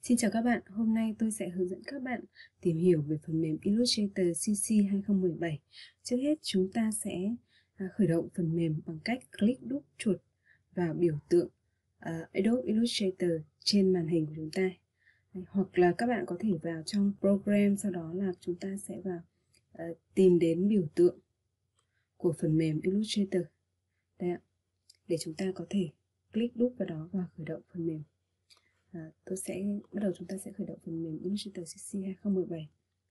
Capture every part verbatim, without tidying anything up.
Xin chào các bạn, hôm nay tôi sẽ hướng dẫn các bạn tìm hiểu về phần mềm Illustrator xê xê hai không một bảy. Trước hết chúng ta sẽ khởi động phần mềm bằng cách click đúp chuột vào biểu tượng uh, Adobe Illustrator trên màn hình của chúng ta. Hoặc là các bạn có thể vào trong program, sau đó là chúng ta sẽ vào uh, tìm đến biểu tượng của phần mềm Illustrator. Đây ạ, để chúng ta có thể click đúp vào đó và khởi động phần mềm. À, tôi sẽ bắt đầu chúng ta sẽ khởi động phần mềm Illustrator xê xê hai không một bảy.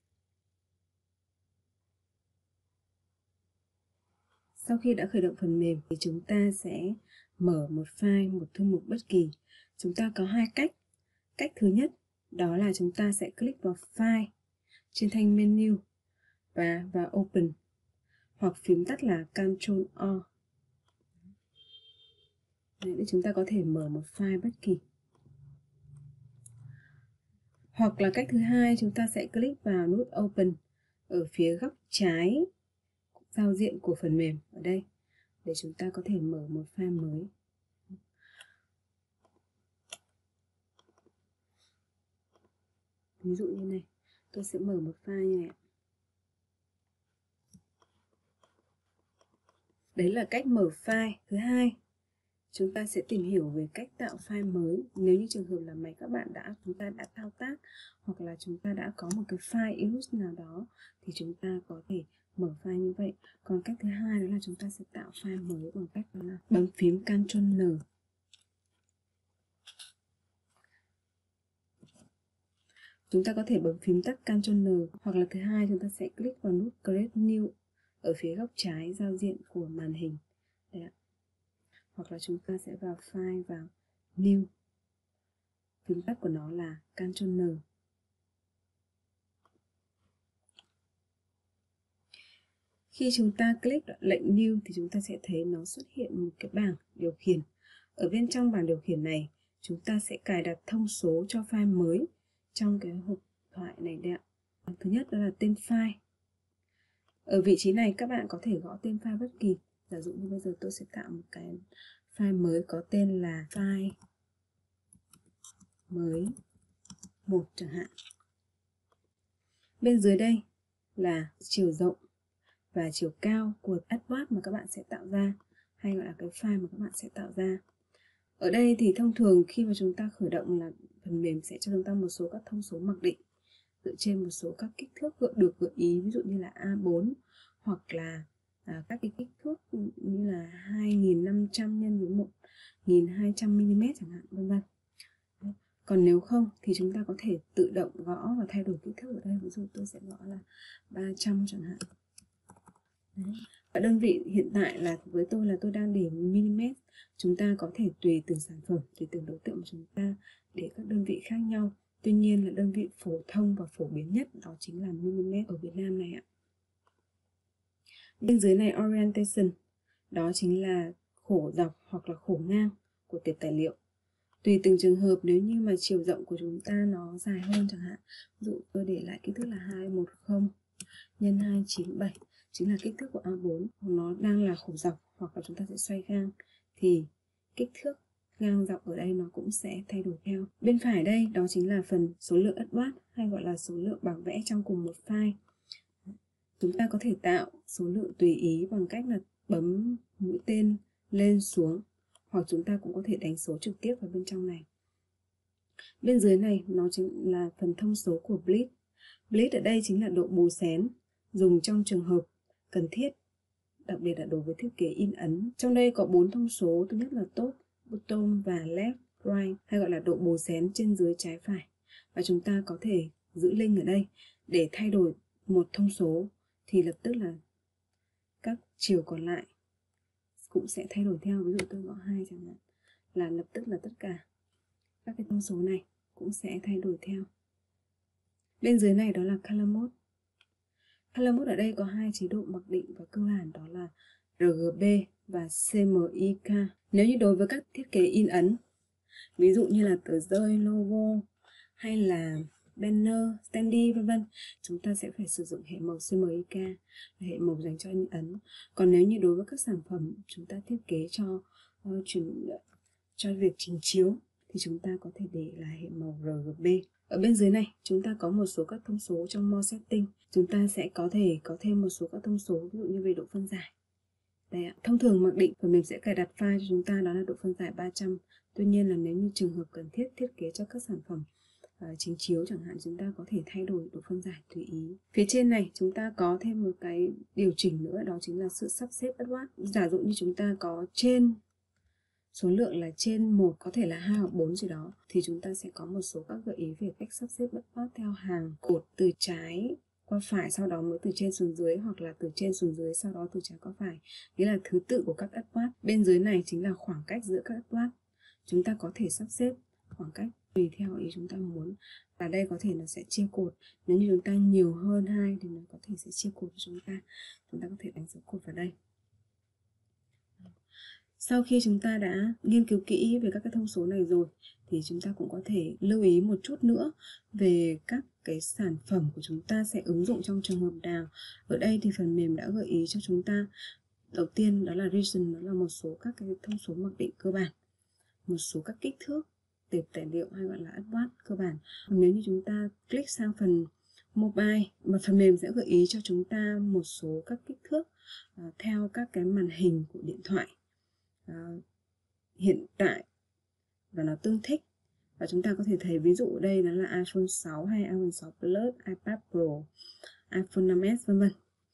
Sau khi đã khởi động phần mềm thì chúng ta sẽ mở một file, một thư mục bất kỳ. Chúng ta có hai cách. Cách thứ nhất đó là chúng ta sẽ click vào File trên thanh menu và vào Open, hoặc phím tắt là Control O để chúng ta có thể mở một file bất kỳ. Hoặc là cách thứ hai, chúng ta sẽ click vào nút Open ở phía góc trái giao diện của phần mềm ở đây để chúng ta có thể mở một file mới. Ví dụ như này, tôi sẽ mở một file như này. Đấy là cách mở file. Thứ hai, chúng ta sẽ tìm hiểu về cách tạo file mới. Nếu như trường hợp là máy các bạn đã chúng ta đã thao tác, hoặc là chúng ta đã có một cái file Illust nào đó, thì chúng ta có thể mở file như vậy. Còn cách thứ hai đó là chúng ta sẽ tạo file mới bằng cách đó là bấm phím Control N. Chúng ta có thể bấm phím tắt Control N, hoặc là thứ hai chúng ta sẽ click vào nút Create New ở phía góc trái giao diện của màn hình. Đây ạ. Hoặc là chúng ta sẽ vào File, vào New. Phím tắt của nó là Control N. Khi chúng ta click lệnh New thì chúng ta sẽ thấy nó xuất hiện một cái bảng điều khiển. Ở bên trong bảng điều khiển này, chúng ta sẽ cài đặt thông số cho file mới trong cái hộp thoại này đây ạ. Thứ nhất đó là tên file. Ở vị trí này các bạn có thể gõ tên file bất kỳ. Giả dụ như bây giờ tôi sẽ tạo một cái file mới có tên là file mới một chẳng hạn. Bên dưới đây là chiều rộng và chiều cao của artboard mà các bạn sẽ tạo ra, hay gọi là cái file mà các bạn sẽ tạo ra. Ở đây thì thông thường khi mà chúng ta khởi động là phần mềm sẽ cho chúng ta một số các thông số mặc định dựa trên một số các kích thước gợi được gợi ý, ví dụ như là A bốn, hoặc là à, các cái kích thước như là hai nghìn năm trăm nhân với một nghìn hai trăm mi li mét chẳng hạn, vân vân. Còn nếu không thì chúng ta có thể tự động gõ và thay đổi kích thước ở đây. Ví dụ tôi sẽ gõ là ba trăm chẳng hạn. Đấy. Và đơn vị hiện tại là với tôi là tôi đang để mm. Chúng ta có thể tùy từng sản phẩm, tùy từng đối tượng mà chúng ta để các đơn vị khác nhau. Tuy nhiên là đơn vị phổ thông và phổ biến nhất đó chính là mm ở Việt Nam này ạ. Bên dưới này orientation, đó chính là khổ dọc hoặc là khổ ngang của tệp tài liệu. Tùy từng trường hợp, nếu như mà chiều rộng của chúng ta nó dài hơn chẳng hạn, ví dụ tôi để lại kích thước là hai trăm mười nhân hai trăm chín mươi bảy, chính là kích thước của A bốn, nó đang là khổ dọc, hoặc là chúng ta sẽ xoay ngang, thì kích thước ngang dọc ở đây nó cũng sẽ thay đổi theo. Bên phải đây đó chính là phần số lượng artboard, hay gọi là số lượng bảng vẽ trong cùng một file. Chúng ta có thể tạo số lượng tùy ý bằng cách là bấm mũi tên lên xuống, hoặc chúng ta cũng có thể đánh số trực tiếp vào bên trong này. Bên dưới này nó chính là phần thông số của bleed. Bleed ở đây chính là độ bù xén dùng trong trường hợp cần thiết, đặc biệt là đối với thiết kế in ấn. Trong đây có bốn thông số, thứ nhất là top, bottom và left, right, hay gọi là độ bù xén trên dưới trái phải. Và chúng ta có thể giữ link ở đây để thay đổi một thông số thì lập tức là các chiều còn lại cũng sẽ thay đổi theo. Ví dụ tôi gõ hai chẳng hạn, là lập tức là tất cả các cái thông số này cũng sẽ thay đổi theo. Bên dưới này đó là color mode. Color mode ở đây có hai chế độ mặc định và cơ bản, đó là rờ giê bê và xê em y ca. Nếu như đối với các thiết kế in ấn, ví dụ như là tờ rơi, logo hay là banner, standee vân vân, chúng ta sẽ phải sử dụng hệ màu xê em y ca, là hệ màu dành cho in ấn. Còn nếu như đối với các sản phẩm chúng ta thiết kế cho uh, chuyển cho việc trình chiếu thì chúng ta có thể để là hệ màu rờ giê bê. Ở bên dưới này chúng ta có một số các thông số trong More Setting. Chúng ta sẽ có thể có thêm một số các thông số, ví dụ như về độ phân giải. Đây ạ. Thông thường mặc định phần mềm sẽ cài đặt file cho chúng ta đó là độ phân giải ba trăm. Tuy nhiên là nếu như trường hợp cần thiết thiết kế cho các sản phẩm uh, chính chiếu chẳng hạn, chúng ta có thể thay đổi độ phân giải tùy ý. Phía trên này chúng ta có thêm một cái điều chỉnh nữa, đó chính là sự sắp xếp edward. Giả dụ như chúng ta có trên số lượng là trên một, có thể là hai hoặc bốn gì đó, thì chúng ta sẽ có một số các gợi ý về cách sắp xếp edward theo hàng cột từ trái qua phải, sau đó mới từ trên xuống dưới, hoặc là từ trên xuống dưới sau đó từ trái qua phải, nghĩa là thứ tự của các edward. Bên dưới này chính là khoảng cách giữa các edward. Chúng ta có thể sắp xếp khoảng cách tùy theo ý chúng ta muốn. Và đây có thể nó sẽ chia cột, nếu như chúng ta nhiều hơn hai thì nó có thể sẽ chia cột cho chúng ta. Chúng ta có thể đánh dấu cột vào đây. Sau khi chúng ta đã nghiên cứu kỹ về các cái thông số này rồi, thì chúng ta cũng có thể lưu ý một chút nữa về các cái sản phẩm của chúng ta sẽ ứng dụng trong trường hợp nào. Ở đây thì phần mềm đã gợi ý cho chúng ta, đầu tiên đó là region, đó là một số các cái thông số mặc định cơ bản, một số các kích thước tệp tài liệu hay gọi là edward cơ bản. Còn nếu như chúng ta click sang phần mobile, mà phần mềm sẽ gợi ý cho chúng ta một số các kích thước uh, theo các cái màn hình của điện thoại uh, hiện tại và nó tương thích. Và chúng ta có thể thấy ví dụ ở đây đó là iPhone sáu hay iPhone sáu Plus, iPad Pro, iPhone năm S vân vân.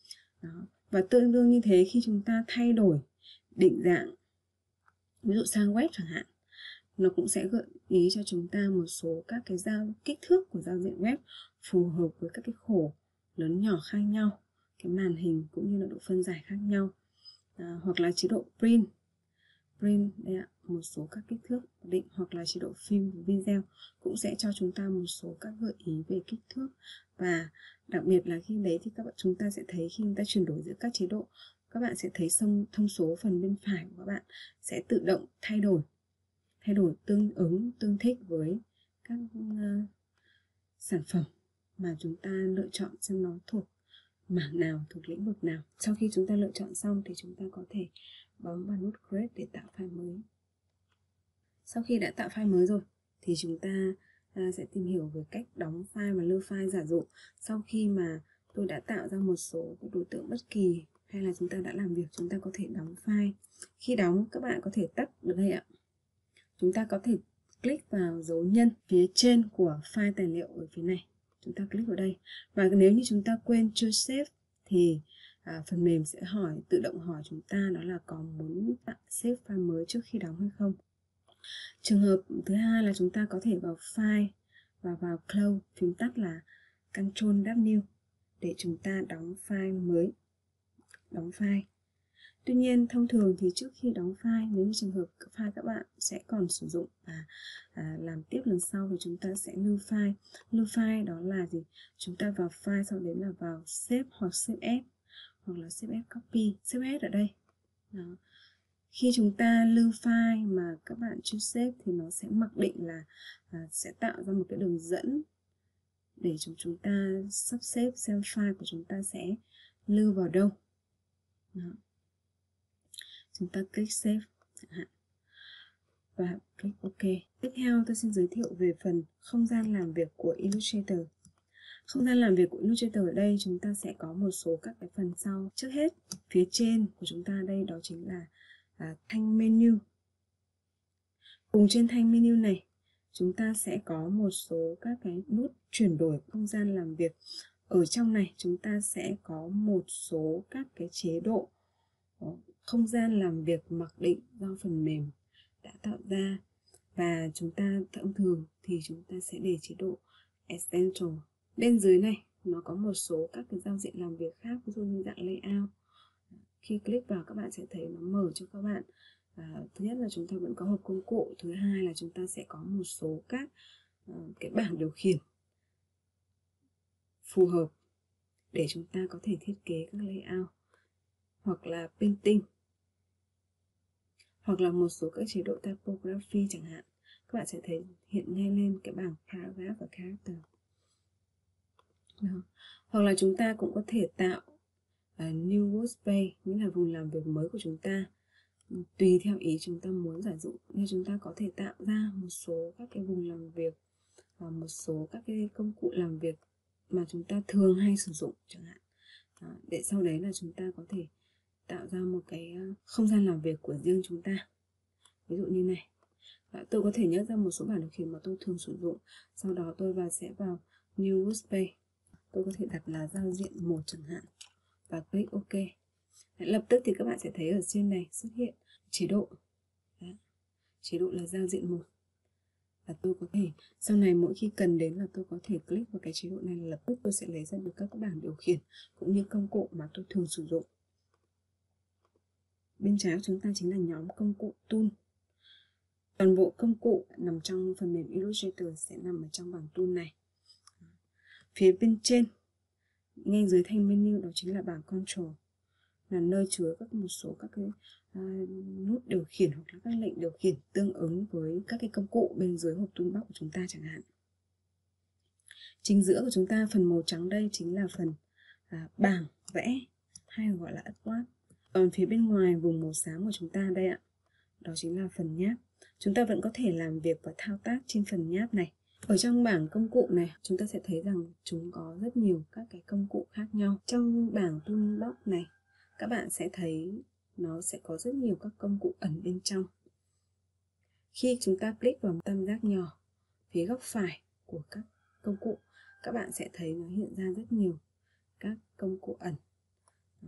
Và tương đương như thế, khi chúng ta thay đổi định dạng, ví dụ sang web chẳng hạn, nó cũng sẽ gợi ý cho chúng ta một số các cái giao kích thước của giao diện web phù hợp với các cái khổ lớn nhỏ khác nhau, cái màn hình cũng như là độ phân giải khác nhau. À, hoặc là chế độ print print đây ạ, một số các kích thước định, hoặc là chế độ phim video cũng sẽ cho chúng ta một số các gợi ý về kích thước. Và đặc biệt là khi đấy thì các bạn chúng ta sẽ thấy khi chúng ta chuyển đổi giữa các chế độ, các bạn sẽ thấy thông, thông số phần bên phải của các bạn sẽ tự động thay đổi thay đổi tương ứng tương thích với các uh, sản phẩm mà chúng ta lựa chọn xem nó thuộc mảng nào, thuộc lĩnh vực nào. Sau khi chúng ta lựa chọn xong thì chúng ta có thể bấm vào nút Create để tạo file mới. Sau khi đã tạo file mới rồi thì chúng ta à, sẽ tìm hiểu về cách đóng file và lưu file. Giả dụ sau khi mà tôi đã tạo ra một số đối tượng bất kỳ hay là chúng ta đã làm việc, chúng ta có thể đóng file. Khi đóng các bạn có thể tắt được đây ạ. Chúng ta có thể click vào dấu nhân phía trên của file tài liệu ở phía này. Chúng ta click vào đây. Và nếu như chúng ta quên chưa save thì à, phần mềm sẽ hỏi, tự động hỏi chúng ta đó là có muốn save file mới trước khi đóng hay không. Trường hợp thứ hai là chúng ta có thể vào file và vào close, phím tắt là Ctrl W để chúng ta đóng file mới. Đóng file. Tuy nhiên thông thường thì trước khi đóng file, nếu như trường hợp file các bạn sẽ còn sử dụng và à, làm tiếp lần sau thì chúng ta sẽ lưu file. Lưu file đó là gì? Chúng ta vào file, sau đấy là vào save hoặc save as, hoặc là save as copy. Save as ở đây. Đó. Khi chúng ta lưu file mà các bạn chưa save thì nó sẽ mặc định là à, sẽ tạo ra một cái đường dẫn để chúng chúng ta sắp xếp xem file của chúng ta sẽ lưu vào đâu. Đó. Chúng ta click save chẳng hạn và click OK. Tiếp theo tôi xin giới thiệu về phần không gian làm việc của Illustrator. Không gian làm việc của Illustrator ở đây chúng ta sẽ có một số các cái phần sau. Trước hết phía trên của chúng ta đây đó chính là à, thanh menu. Cùng trên thanh menu này chúng ta sẽ có một số các cái nút chuyển đổi không gian làm việc. Ở trong này chúng ta sẽ có một số các cái chế độ không gian làm việc mặc định do phần mềm đã tạo ra, và chúng ta thông thường thì chúng ta sẽ để chế độ Essential. Bên dưới này nó có một số các cái giao diện làm việc khác, ví dụ như dạng layout. Khi click vào các bạn sẽ thấy nó mở cho các bạn. À, thứ nhất là chúng ta vẫn có hộp công cụ, thứ hai là chúng ta sẽ có một số các uh, cái bảng điều khiển phù hợp để chúng ta có thể thiết kế các layout, hoặc là painting, hoặc là một số các chế độ typography chẳng hạn. Các bạn sẽ thấy hiện ngay lên cái bảng paragraph và character. Đó. Hoặc là chúng ta cũng có thể tạo uh, new workspace, nghĩa là vùng làm việc mới của chúng ta. tùy theo ý chúng ta muốn sử dụng, nên chúng ta có thể tạo ra một số các cái vùng làm việc và một số các cái công cụ làm việc mà chúng ta thường hay sử dụng chẳng hạn. Đó, để sau đấy là chúng ta có thể tạo ra một cái không gian làm việc của riêng chúng ta. Ví dụ như này. Đó, tôi có thể nhớ ra một số bảng điều khiển mà tôi thường sử dụng. Sau đó tôi vào sẽ vào New Workspace. Tôi có thể đặt là giao diện một chẳng hạn. Và click OK. Đấy, lập tức thì các bạn sẽ thấy ở trên này xuất hiện chế độ. Đấy, chế độ là giao diện một. Và tôi có thể sau này mỗi khi cần đến là tôi có thể click vào cái chế độ này, là lập tức tôi sẽ lấy ra được các bảng điều khiển cũng như công cụ mà tôi thường sử dụng. Bên trái của chúng ta chính là nhóm công cụ Tool. Toàn bộ công cụ nằm trong phần mềm Illustrator sẽ nằm ở trong bảng Tool này. Phía bên trên, ngay dưới thanh menu đó chính là bảng Control, là nơi chứa các một số các cái uh, nút điều khiển hoặc là các lệnh điều khiển tương ứng với các cái công cụ bên dưới hộp toolbox của chúng ta chẳng hạn. Chính giữa của chúng ta, phần màu trắng đây chính là phần uh, bảng vẽ hay gọi là Advanced. Còn phía bên ngoài vùng màu xám của chúng ta đây ạ, đó chính là phần nháp. Chúng ta vẫn có thể làm việc và thao tác trên phần nháp này. Ở trong bảng công cụ này, chúng ta sẽ thấy rằng chúng có rất nhiều các cái công cụ khác nhau. Trong bảng toolbox này, các bạn sẽ thấy nó sẽ có rất nhiều các công cụ ẩn bên trong. Khi chúng ta click vào tam giác nhỏ phía góc phải của các công cụ, các bạn sẽ thấy nó hiện ra rất nhiều các công cụ ẩn. Đó.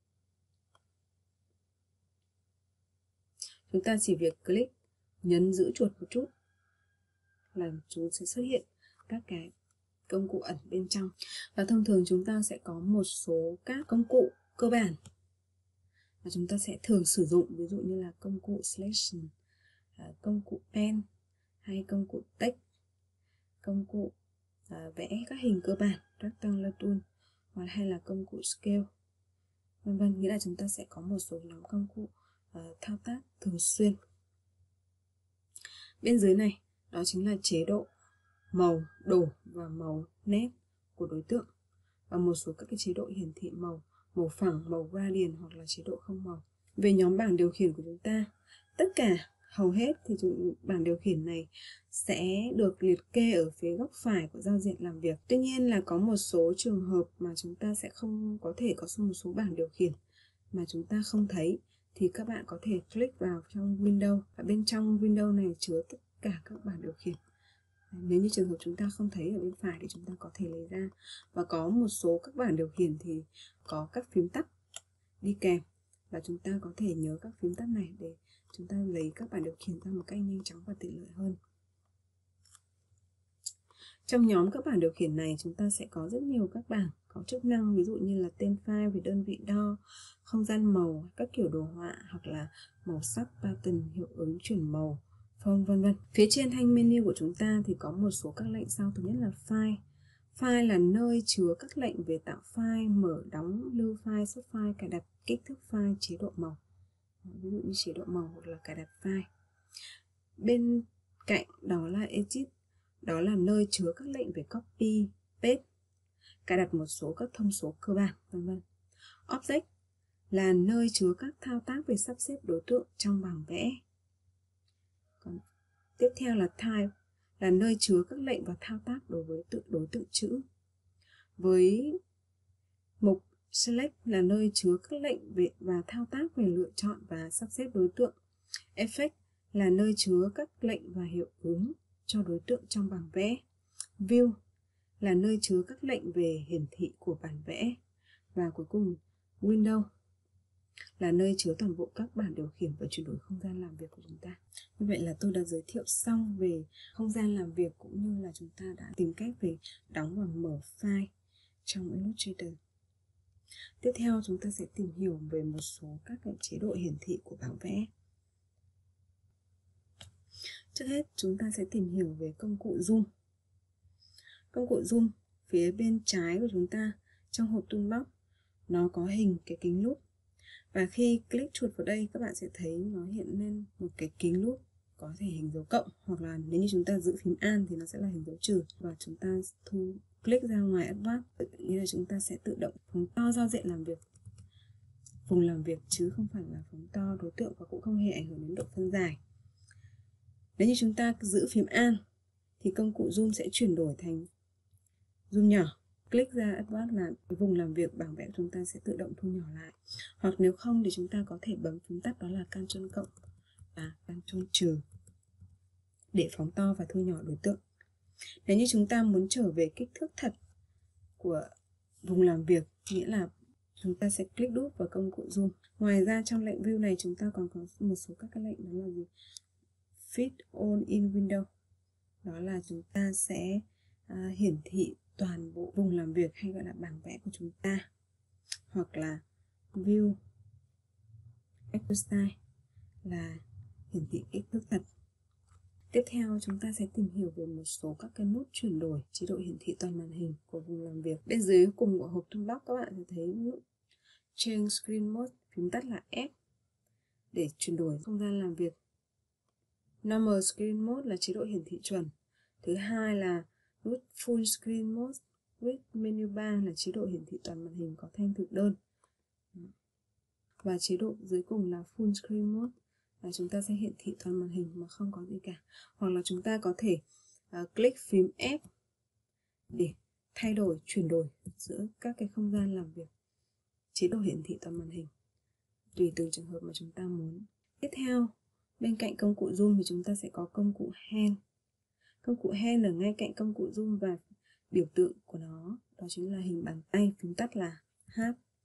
Chúng ta chỉ việc click, nhấn giữ chuột một chút là chúng sẽ xuất hiện các cái công cụ ẩn bên trong. Và thông thường chúng ta sẽ có một số các công cụ cơ bản mà chúng ta sẽ thường sử dụng, ví dụ như là công cụ Selection, công cụ Pen hay công cụ Text, công cụ à, vẽ các hình cơ bản, Rectangular Tool, hoặc hay là công cụ Scale, vân vân. Nghĩa là chúng ta sẽ có một số nhóm công cụ à, thao tác thường xuyên. Bên dưới này, đó chính là chế độ màu đổ và màu nét của đối tượng, và một số các cái chế độ hiển thị màu, màu phẳng, màu gradient hoặc là chế độ không màu. Về nhóm bảng điều khiển của chúng ta, tất cả hầu hết thì chúng, bảng điều khiển này sẽ được liệt kê ở phía góc phải của giao diện làm việc. Tuy nhiên là có một số trường hợp mà chúng ta sẽ không có thể có một số bảng điều khiển mà chúng ta không thấy, thì các bạn có thể click vào trong Windows, và bên trong Windows này chứa tất cả các bảng điều khiển. Nếu như trường hợp chúng ta không thấy ở bên phải thì chúng ta có thể lấy ra. Và có một số các bảng điều khiển thì có các phím tắt đi kèm, và chúng ta có thể nhớ các phím tắt này để chúng ta lấy các bảng điều khiển ra một cách nhanh chóng và tiện lợi hơn. Trong nhóm các bảng điều khiển này, chúng ta sẽ có rất nhiều các bảng có chức năng, ví dụ như là tên file về đơn vị đo, không gian màu, các kiểu đồ họa, hoặc là màu sắc, pattern, hiệu ứng chuyển màu, phông, vân vân. Phía trên thanh menu của chúng ta thì có một số các lệnh sau. Thứ nhất là file. File là nơi chứa các lệnh về tạo file, mở, đóng, lưu file, xuất file, cài đặt, kích thước file, chế độ màu. Ví dụ như chế độ màu hoặc là cài đặt file. Bên cạnh đó là edit. Đó là nơi chứa các lệnh về copy, paste, cài đặt một số các thông số cơ bản, vân vân. Object là nơi chứa các thao tác về sắp xếp đối tượng trong bảng vẽ. Còn tiếp theo là type, là nơi chứa các lệnh và thao tác đối với tự đối tượng chữ. Với mục select là nơi chứa các lệnh về và thao tác về lựa chọn và sắp xếp đối tượng. Effect là nơi chứa các lệnh và hiệu ứng cho đối tượng trong bảng vẽ. View là nơi chứa các lệnh về hiển thị của bản vẽ. Và cuối cùng Window là nơi chứa toàn bộ các bảng điều khiển và chuyển đổi không gian làm việc của chúng ta. Như vậy là tôi đã giới thiệu xong về không gian làm việc, cũng như là chúng ta đã tìm cách về đóng và mở file trong Illustrator. Tiếp theo chúng ta sẽ tìm hiểu về một số các cái chế độ hiển thị của bảng vẽ. Trước hết chúng ta sẽ tìm hiểu về công cụ Zoom. Công cụ Zoom phía bên trái của chúng ta trong hộp toolbox, nó có hình cái kính lúp. Và khi click chuột vào đây, các bạn sẽ thấy nó hiện lên một cái kính lúp có thể hình dấu cộng, hoặc là nếu như chúng ta giữ phím Alt thì nó sẽ là hình dấu trừ. Và chúng ta thu click ra ngoài Advanced, như là chúng ta sẽ tự động phóng to giao diện làm việc. vùng làm việc chứ không phải là phóng to đối tượng và cũng không hề ảnh hưởng đến độ phân giải. Nếu như chúng ta giữ phím Alt thì công cụ zoom sẽ chuyển đổi thành zoom nhỏ. Click ra Advanced là cái vùng làm việc bảng vẽ của chúng ta sẽ tự động thu nhỏ lại. Hoặc nếu không thì chúng ta có thể bấm phím tắt đó là Ctrl cộng và Ctrl trừ để phóng to và thu nhỏ đối tượng. Nếu như chúng ta muốn trở về kích thước thật của vùng làm việc, nghĩa là chúng ta sẽ click đúp vào công cụ zoom. Ngoài ra trong lệnh view này chúng ta còn có một số các cái lệnh, đó là gì? Fit all in window. Đó là chúng ta sẽ à, hiển thị toàn bộ vùng làm việc hay gọi là bảng vẽ của chúng ta. Hoặc là view active style là hiển thị kích thước thật. Tiếp theo chúng ta sẽ tìm hiểu về một số các cái nút chuyển đổi chế độ hiển thị toàn màn hình của vùng làm việc. Bên dưới cùng của hộp toolbox các bạn sẽ thấy nút Change Screen Mode, phím tắt là F để chuyển đổi không gian làm việc. Normal Screen Mode là chế độ hiển thị chuẩn. Thứ hai là nút Full Screen Mode with Menu Bar là chế độ hiển thị toàn màn hình có thanh thực đơn. Và chế độ dưới cùng là Full Screen Mode là chúng ta sẽ hiển thị toàn màn hình mà không có gì cả. Hoặc là chúng ta có thể uh, click phím F để thay đổi, chuyển đổi giữa các cái không gian làm việc, chế độ hiển thị toàn màn hình tùy từng trường hợp mà chúng ta muốn. Tiếp theo, bên cạnh công cụ zoom thì chúng ta sẽ có công cụ hand. Công cụ hand ở ngay cạnh công cụ zoom và biểu tượng của nó đó chính là hình bàn tay, phím tắt là H.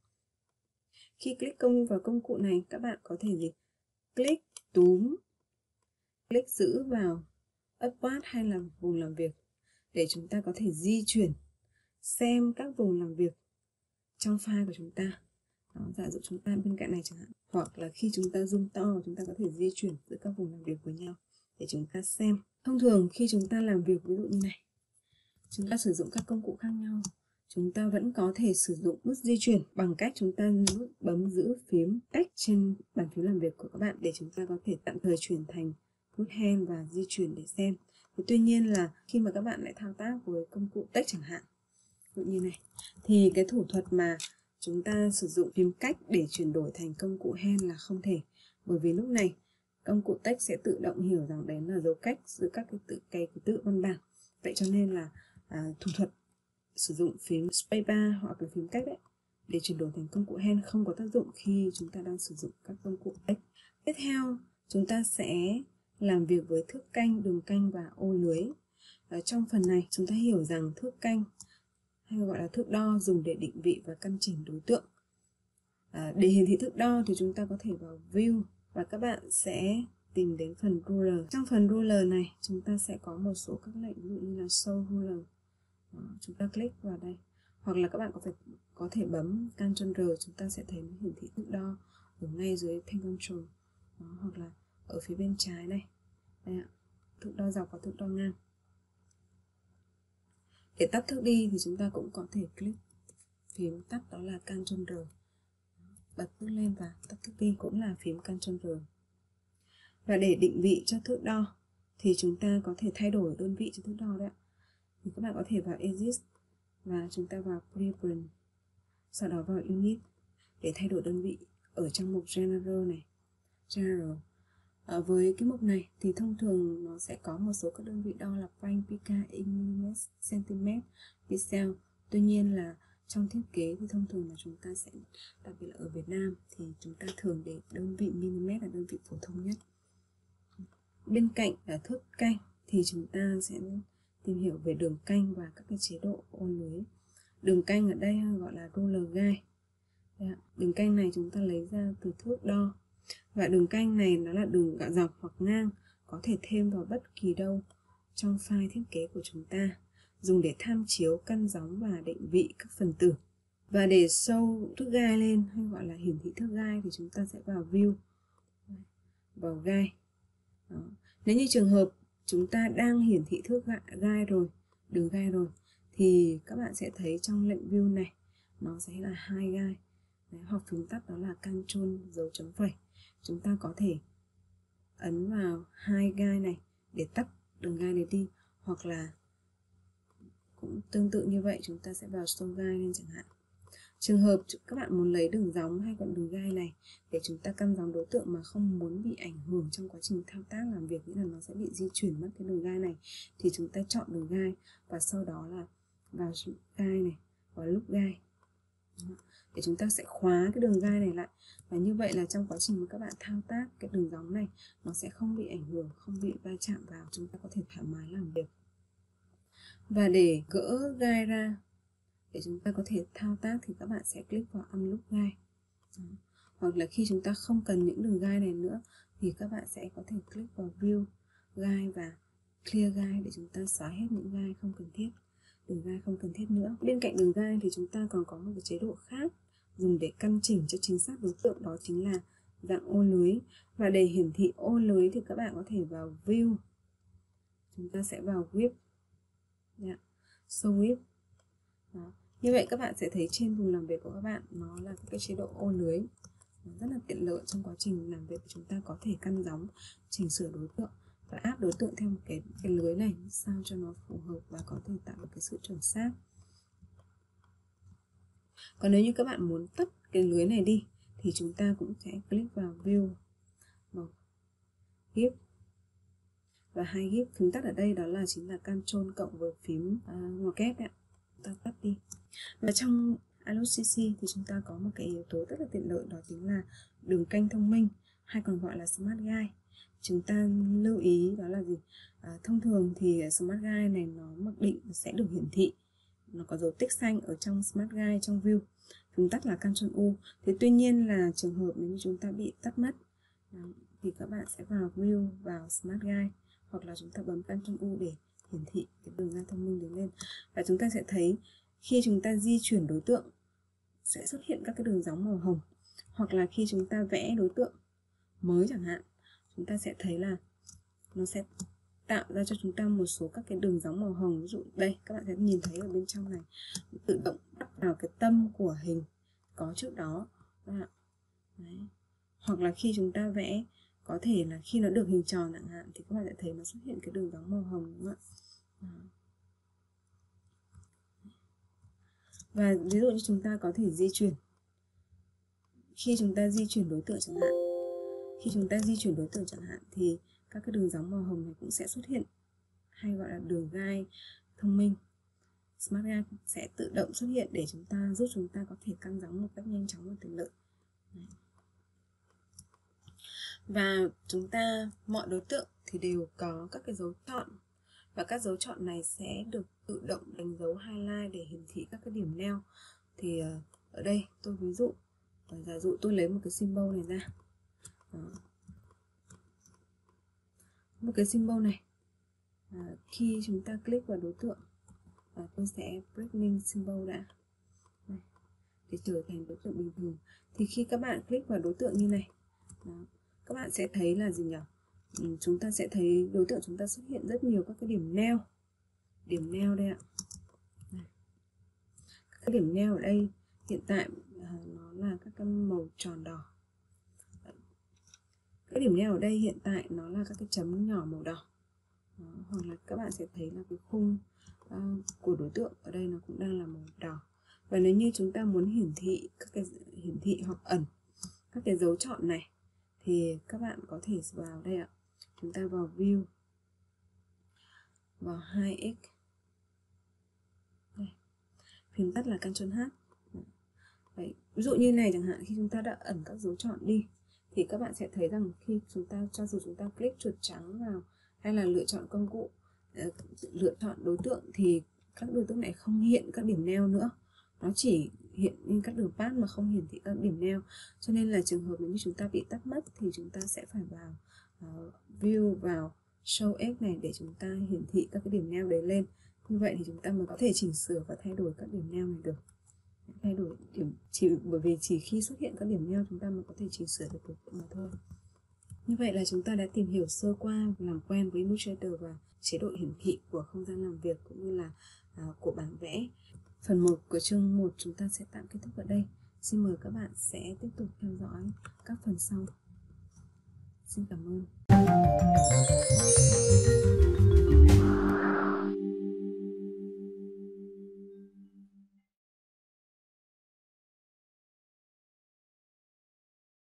Khi click công vào công cụ này, các bạn có thể gì? Click túm, click giữ vào Upward hay là vùng làm việc để chúng ta có thể di chuyển xem các vùng làm việc trong file của chúng ta. Đó, giả dụ chúng ta bên cạnh này chẳng hạn, hoặc là khi chúng ta zoom to chúng ta có thể di chuyển giữa các vùng làm việc với nhau để chúng ta xem. Thông thường khi chúng ta làm việc ví dụ như này, chúng ta sử dụng các công cụ khác nhau, chúng ta vẫn có thể sử dụng nút di chuyển bằng cách chúng ta nút bấm giữ phím X trên bàn phím làm việc của các bạn để chúng ta có thể tạm thời chuyển thành nút hand và di chuyển để xem. Thế tuy nhiên là khi mà các bạn lại thao tác với công cụ text chẳng hạn, ví dụ như này, thì cái thủ thuật mà chúng ta sử dụng phím cách để chuyển đổi thành công cụ hand là không thể, bởi vì lúc này công cụ text sẽ tự động hiểu rằng đấy là dấu cách giữa các cái tự cái ký tự văn bản. Vậy cho nên là à, thủ thuật sử dụng phím spacebar hoặc là phím cách đấy để chuyển đổi thành công cụ hand không có tác dụng khi chúng ta đang sử dụng các công cụ text. Tiếp theo chúng ta sẽ làm việc với thước canh, đường canh và ô lưới. Ở trong phần này chúng ta hiểu rằng thước canh hay gọi là thước đo dùng để định vị và căn chỉnh đối tượng. À, để hiển thị thước đo thì chúng ta có thể vào View và các bạn sẽ tìm đến phần Ruler. Trong phần Ruler này chúng ta sẽ có một số các lệnh, ví dụ như là Show Ruler. Đó, chúng ta click vào đây, hoặc là các bạn có thể có thể bấm Ctrl R, chúng ta sẽ thấy nó hiển thị thước đo ở ngay dưới thanh Ctrl. Đó, hoặc là ở phía bên trái này, đây ạ, thước đo dọc và thước đo ngang. Để tắt thước đi thì chúng ta cũng có thể click phím tắt đó là Ctrl R, bật thước lên và tắt thước đi cũng là phím Ctrl R. Và để định vị cho thước đo thì chúng ta có thể thay đổi đơn vị cho thước đo đấy ạ. Thì các bạn có thể vào Edit và chúng ta vào Preference, sau đó vào Unit để thay đổi đơn vị ở trong mục General này. General. Ở với cái mục này thì thông thường nó sẽ có một số các đơn vị đo là franc, pica, inch, mm, cm, pixel. Tuy nhiên là trong thiết kế thì thông thường là chúng ta sẽ, đặc biệt là ở Việt Nam thì chúng ta thường để đơn vị mm là đơn vị phổ thông nhất. Bên cạnh là thước canh thì chúng ta sẽ tìm hiểu về đường canh và các cái chế độ ô lưới. Đường canh ở đây gọi là ruler guide. Đường canh này chúng ta lấy ra từ thước đo. Và đường canh này nó là đường dọc hoặc ngang, có thể thêm vào bất kỳ đâu trong file thiết kế của chúng ta, dùng để tham chiếu, căn gióng và định vị các phần tử. Và để show thước gai lên hay gọi là hiển thị thước gai thì chúng ta sẽ vào View, vào gai. Đó. Nếu như trường hợp chúng ta đang hiển thị thước gai rồi, đường gai rồi, thì các bạn sẽ thấy trong lệnh View này nó sẽ là hai gai. Đấy, hoặc phím tắt đó là Ctrl dấu chấm phẩy. Chúng ta có thể ấn vào hai gai này để tắt đường gai này đi, hoặc là cũng tương tự như vậy chúng ta sẽ vào show gai lên chẳng hạn. Trường hợp các bạn muốn lấy đường gióng hay còn đường gai này để chúng ta căn gióng đối tượng mà không muốn bị ảnh hưởng trong quá trình thao tác làm việc, nghĩa là nó sẽ bị di chuyển mất cái đường gai này, thì chúng ta chọn đường gai và sau đó là vào gai này, vào lúc gai để chúng ta sẽ khóa cái đường gai này lại, và như vậy là trong quá trình mà các bạn thao tác cái đường gióng này nó sẽ không bị ảnh hưởng, không bị va chạm vào, chúng ta có thể thoải mái làm việc. Và để gỡ gai ra để chúng ta có thể thao tác thì các bạn sẽ click vào unlock gai. Đó. Hoặc là khi chúng ta không cần những đường gai này nữa thì các bạn sẽ có thể click vào view gai và clear gai để chúng ta xóa hết những gai không cần thiết, đường gai không cần thiết nữa. Bên cạnh đường gai thì chúng ta còn có một cái chế độ khác dùng để căn chỉnh cho chính xác đối tượng, đó chính là dạng ô lưới. Và để hiển thị ô lưới thì các bạn có thể vào view, chúng ta sẽ vào whip, yeah. show whip. Đó. Như vậy các bạn sẽ thấy trên vùng làm việc của các bạn nó là cái chế độ ô lưới, nó rất là tiện lợi trong quá trình làm việc. Chúng ta có thể căn gióng, chỉnh sửa đối tượng và áp đối tượng theo một cái, cái lưới này sao cho nó phù hợp và có thể tạo được cái sự chuẩn xác. Còn nếu như các bạn muốn tắt cái lưới này đi thì chúng ta cũng sẽ click vào view, vào gif và hai gif. Phím tắt ở đây đó là chính là Ctrl cộng với phím uh, ngoặc kép ạ. Ta tắt đi. Và trong iLogic xê xê thì chúng ta có một cái yếu tố rất là tiện lợi, đó chính là đường kênh thông minh hay còn gọi là Smart Guide. Chúng ta lưu ý đó là gì? À, thông thường thì Smart Guide này nó mặc định sẽ được hiển thị, nó có dấu tích xanh ở trong Smart Guide trong view. Phím tắt là Ctrl U. Thế tuy nhiên là trường hợp nếu như chúng ta bị tắt mất thì các bạn sẽ vào view, vào Smart Guide hoặc là chúng ta bấm Ctrl U để hiển thị cái đường gai thông minh đứng lên, và chúng ta sẽ thấy khi chúng ta di chuyển đối tượng sẽ xuất hiện các cái đường gióng màu hồng, hoặc là khi chúng ta vẽ đối tượng mới chẳng hạn, chúng ta sẽ thấy là nó sẽ tạo ra cho chúng ta một số các cái đường gióng màu hồng. Ví dụ đây các bạn sẽ nhìn thấy ở bên trong này tự động bắt vào cái tâm của hình có trước đó. Đấy. Hoặc là khi chúng ta vẽ, có thể là khi nó được hình tròn chẳng hạn thì các bạn sẽ thấy nó xuất hiện cái đường gióng màu hồng, đúng không ạ? Và ví dụ như chúng ta có thể di chuyển, khi chúng ta di chuyển đối tượng chẳng hạn, khi chúng ta di chuyển đối tượng chẳng hạn thì các cái đường gióng màu hồng này cũng sẽ xuất hiện, hay gọi là đường gai thông minh. Smart Guide sẽ tự động xuất hiện để chúng ta giúp chúng ta có thể căn gióng một cách nhanh chóng và tiện lợi. Và chúng ta mọi đối tượng thì đều có các cái dấu chọn, và các dấu chọn này sẽ được tự động đánh dấu highlight để hiển thị các cái điểm neo. Thì ở đây tôi ví dụ, giả dụ tôi lấy một cái symbol này ra. Đó. Một cái symbol này, à, khi chúng ta click vào đối tượng, à, tôi sẽ breaking symbol đã này, để trở thành đối tượng bình thường. Thì khi các bạn click vào đối tượng như này, đó, các bạn sẽ thấy là gì nhỉ? Ừ, chúng ta sẽ thấy đối tượng chúng ta xuất hiện rất nhiều các cái điểm neo, điểm neo đây ạ. Này. Các cái điểm neo ở đây hiện tại à, nó là các cái màu tròn đỏ. Cái điểm neo ở đây hiện tại nó là các cái chấm nhỏ màu đỏ. Đó, hoặc là các bạn sẽ thấy là cái khung uh, của đối tượng ở đây nó cũng đang là màu đỏ. Và nếu như chúng ta muốn hiển thị các cái hiển thị hoặc ẩn các cái dấu chọn này thì các bạn có thể vào đây ạ. Chúng ta vào view, vào hai x, đây. Phím tắt là Ctrl H. Đấy. Ví dụ như này chẳng hạn, khi chúng ta đã ẩn các dấu chọn đi thì các bạn sẽ thấy rằng khi chúng ta, cho dù chúng ta click chuột trắng vào hay là lựa chọn công cụ, lựa chọn đối tượng thì các đối tượng này không hiện các điểm neo nữa, nó chỉ hiện lên các đường path mà không hiển thị các điểm neo. Cho nên là trường hợp nếu như chúng ta bị tắt mất thì chúng ta sẽ phải vào uh, view, vào show x này để chúng ta hiển thị các cái điểm neo đấy lên. Như vậy thì chúng ta mới có thể chỉnh sửa và thay đổi các điểm neo này được. Thay đổi điểm chỉ bởi vì chỉ khi xuất hiện các điểm neo chúng ta mới có thể chỉnh sửa được đối tượng mà thôi. Như vậy là chúng ta đã tìm hiểu sơ qua, làm quen với Illustrator và chế độ hiển thị của không gian làm việc cũng như là uh, của bản vẽ. Phần một của chương một chúng ta sẽ tạm kết thúc ở đây. Xin mời các bạn sẽ tiếp tục theo dõi các phần sau. Xin cảm ơn.